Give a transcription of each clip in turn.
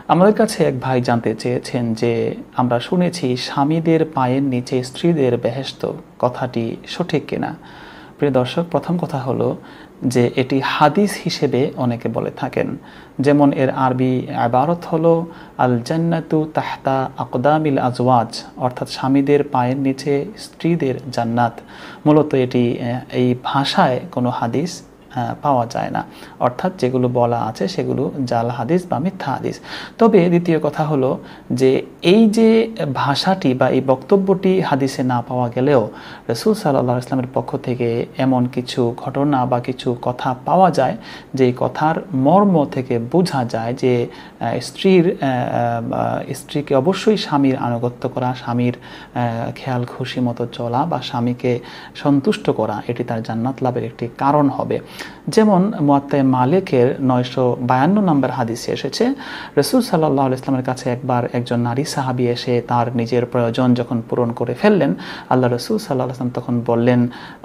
আমাদের কাছে এক ভাই জানতে চেয়েছেন যে আমরা শুনেছি স্বামীদের পায়ের নিচে স্ত্রীদের বেহেশত, কথাটি সঠিক কিনা। প্রিয় দর্শক, প্রথম কথা হলো যে এটি হাদিস হিসেবে অনেকে বলে থাকেন। যেমন এর আরবি ইবারত হলো আল জান্নাতু তাহতা আকদামিল আজওয়াজ, অর্থাৎ স্বামীদের পায়ের নিচে স্ত্রীদের জান্নাত। মূলত এটি এই ভাষায় কোনো হাদিস পাওয়া যায় না, অর্থাৎ যেগুলো বলা আছে সেগুলো জাল হাদিস বা মিথ্যা হাদিস। তবে দ্বিতীয় কথা হলো যে এই যে ভাষাটি বা এই বক্তব্যটি হাদিসে না পাওয়া গেলেও রাসূল সাল্লাল্লাহু আলাইহি ওয়াসাল্লামের পক্ষ থেকে এমন কিছু ঘটনা বা কিছু কথা পাওয়া যায় যে কথার মর্ম থেকে বোঝা যায় যে স্ত্রীকে অবশ্যই স্বামীর আনুগত্য করা, স্বামীর খেয়াল খুশি মতো চলা বা স্বামীকে সন্তুষ্ট করা এটি তার জান্নাত লাভের একটি কারণ হবে। যেমন মুয়াত্তা মালিকের 952 নম্বর হাদিসে এসেছে, রাসূল সাল্লাল্লাহু আলাইহি ওয়াসাল্লামের কাছে একবার একজন নারী সাহাবী এসে তার নিজের প্রয়োজন যখন পূরণ করে ফেললেন, আল্লাহ রাসূল সাল্লাল্লাহু আলাইহি ওয়াসাল্লাম তখন বললেন,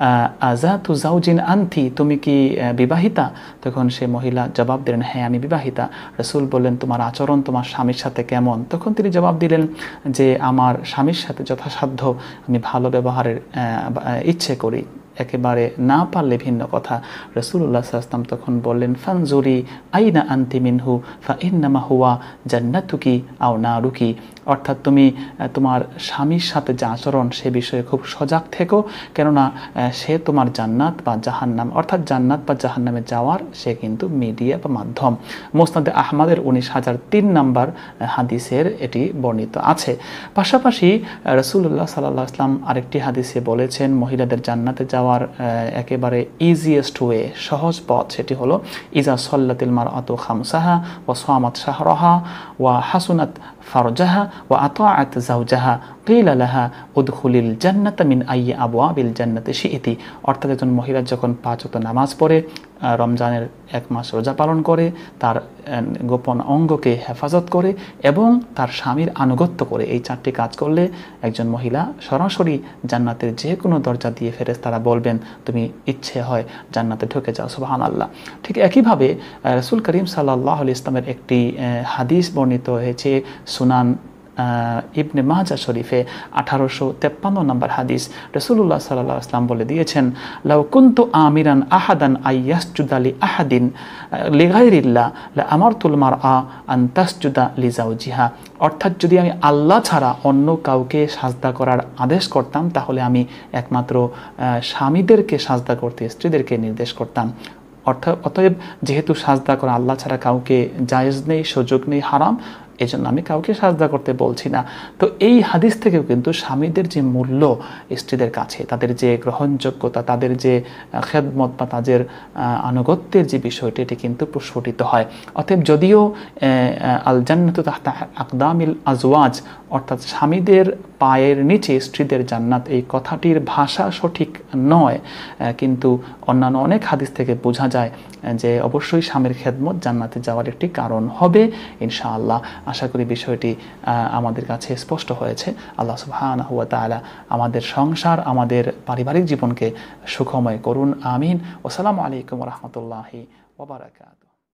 আযাতু যাওজিন আনতি, তুমি কি বিবাহিতা? তখন সে মহিলা জবাব দিলেন, হ্যাঁ আমি বিবাহিতা। রাসূল বললেন, তোমার আচরণ তোমার স্বামীর সাথে কেমন? তখন তিনি জবাব দিলেন যে আমার স্বামীর সাথে যথাসাধ্য আমি ভালো ব্যবহারের ইচ্ছে করি, একেবারে না পারলে ভিন্ন কথা। রাসূলুল্লাহ সাল্লাল্লাহু আলাইহি ওয়াসাল্লাম তখন বললেন, ফানজুরি আইনা আনতি মিনহু ফা ইন্নামা হুয়া জান্নাতুকি আও নারুকি, অর্থাৎ তুমি তোমার স্বামীর সাথে যে আচরণ সে বিষয়ে খুব সজাগ থেকো, কেননা সে তোমার জান্নাত বা জাহান্নাম, অর্থাৎ জান্নাত বা জাহান্নামে যাওয়ার সে কিন্তু মিডিয়া বা মাধ্যম। মুসনাদে আহমদের 19003 নম্বর হাদিসের এটি বর্ণিত আছে। পাশাপাশি রাসূলুল্লাহ সাল্লাল্লাহু আলাইহি ওয়াসাল্লাম আরেকটি হাদিসে বলেছেন মহিলাদের জান্নাতে যাওয়ার একেবারে ইজিয়েস্ট ওয়ে, সহজ পথ, সেটি হলো ইজা সল্লাতিল মারআতু খামসাহা ওয়া সামাত শাহরাহা ওয়া হাসুনাত ফারজাহা ওয়া আতাআত যাওজাহা কিলা লাহা উদখুলিল জান্নাতা মিন আইয়ি আবওয়াবিল জান্নাতি শিইতি, অর্থাৎ একজন মহিলা যখন 5 ওয়াক্ত নামাজ পড়ে, রমজানের 1 মাস রোজা পালন করে, তার গোপন অঙ্গকে হেফাজত করে এবং তার স্বামীর আনুগত্য করে, এই 4টি কাজ করলে একজন মহিলা সরাসরি জান্নাতের যে কোনো দরজা দিয়ে ফেরেশতারা বলবেন তুমি ইচ্ছে হয় জান্নাতে ঢুকে যাও, সুবহানাল্লাহ। ঠিক একইভাবে রাসূল করিম সাল্লাল্লাহু আলাইহি ওয়াসাল্লামের একটি হাদিস বর্ণিত হয়েছে সুনান ইবনে মাজা শরীফে 1853 নম্বর হাদিস। রাসূলুল্লাহ সাল্লাল্লাহু আলাইহি ওয়াসাল্লাম বলে দিয়েছেন, লাউ কুনতু আমিরান আহাদান আইয়াসজুদা লি আহাদিন লিগাইরিল্লাহ লা আমারতুল মারআ আন তাসজুদা লিজাওজিহা, অর্থাৎ যদি আমি আল্লাহ ছাড়া অন্য কাউকে সাজদা করার আদেশ করতাম তাহলে আমি একমাত্র স্বামীদেরকে সাজদা করতে, স্ত্রীদেরকে নির্দেশ করতাম। অতএব যেহেতু সাজদা করা আল্লাহ ছাড়া কাউকে জায়েজ নেই, সুযোগ নেই, হারাম, এজন্য আমি কাউকে সাজদা করতে বলছি না। তো এই হাদিস থেকেও কিন্তু স্বামীদের যে মূল্য স্ত্রীদের কাছে, তাদের যে গ্রহণযোগ্যতা, তাদের যে খেদমত বা তাদের আনুগত্যের যে বিষয়টি, এটি কিন্তু প্রস্ফুটিত হয়। অতএব যদিও আল জান্নাতু তাহতা আকদামিল আজওয়াজ, অর্থাৎ স্বামীদের পায়ের নিচে স্ত্রীদের জান্নাত, এই কথাটির ভাষা সঠিক নয়, কিন্তু অন্যান্য অনেক হাদিস থেকে বোঝা যায় যে অবশ্যই স্বামীর খেদমত জান্নাতে যাওয়ার একটি কারণ হবে ইনশাআল্লাহ। আশা করি বিষয়টি আমাদের কাছে স্পষ্ট হয়েছে। আল্লাহ সুবহানাহু ওয়া তাআলা আমাদের সংসার, আমাদের পারিবারিক জীবনকে সুখময় করুন, আমিন। আসসালামু আলাইকুম ওয়া রাহমাতুল্লাহি ওয়া বারাকাতুহু।